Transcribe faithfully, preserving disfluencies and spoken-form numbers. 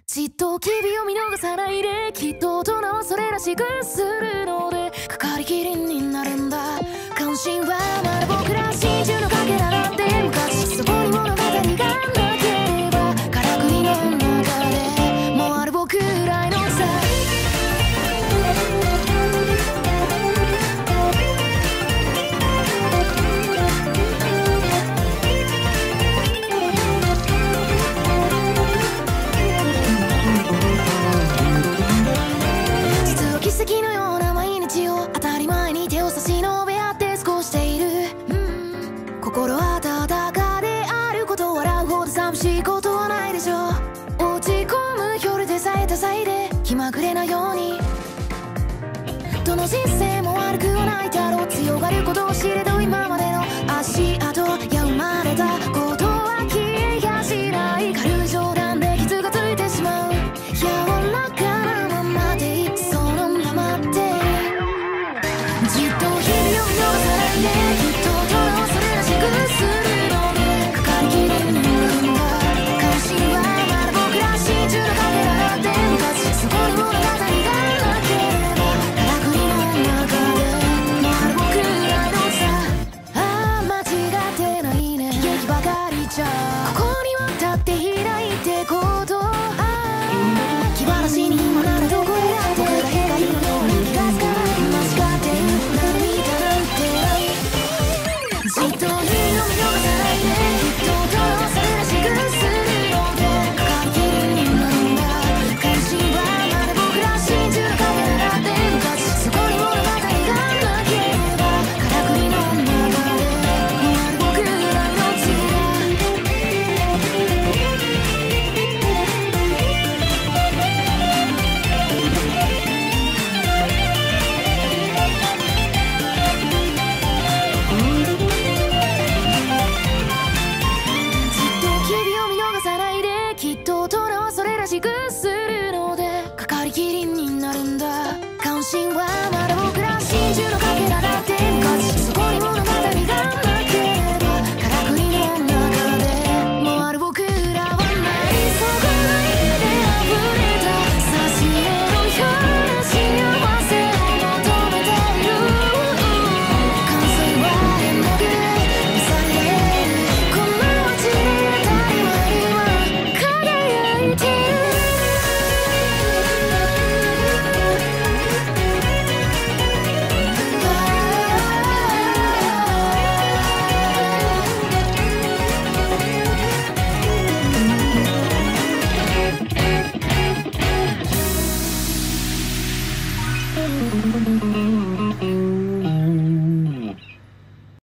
じっと君を見逃さないで、きっと大人はそれらしくするので、かかりきりになるんだ。関心はまだ僕ら真珠のかけらなんて昔、そこに物語がなければからくりの中でもうある僕らへのさ。奇跡のような毎日を当たり前に手を差し伸べ合って過ごしている、うん、心温かであること、笑うほど寂しいことはないでしょう。落ち込む夜でさえ多彩で気まぐれなように、どの人生も悪くはないだろう。強がることを知れど今までの足跡や生まれたことは消えやしない。軽い冗談で傷がついてしまう。柔らかなままでいい、そのままでじっと日々を見逃さないで、きっと大人はそれらしくするので、かかりきりになるんだ。関心はまだ僕ら真珠のかけらなんて昔、そこに物語がなければからくりの中でもうある僕らのさ。ああ間違ってないね、劇ばかりじゃここには立っていないってこと。気晴らしに今ならどこへだって僕が光のように気がつかない。間違っている涙なんてない。じっと日を見逃さないで、きっと大人はそれらしくするので、かかりきりになるんだ。関心はまだ僕ら真珠のかけらなんて昔、そこに物語がなければからくりの中でもうある僕らの血が。きっと大人はそれらしくするので、かかりきりになるんだ。関心はまだ僕ら真珠のかけらだって昔、そこに物語がなければからくりの中でもうある僕らはない。そこないで溢れた差し入れのような幸せを求めている。完成は変なく見されるこの街で当たり前は輝いてる。 うん。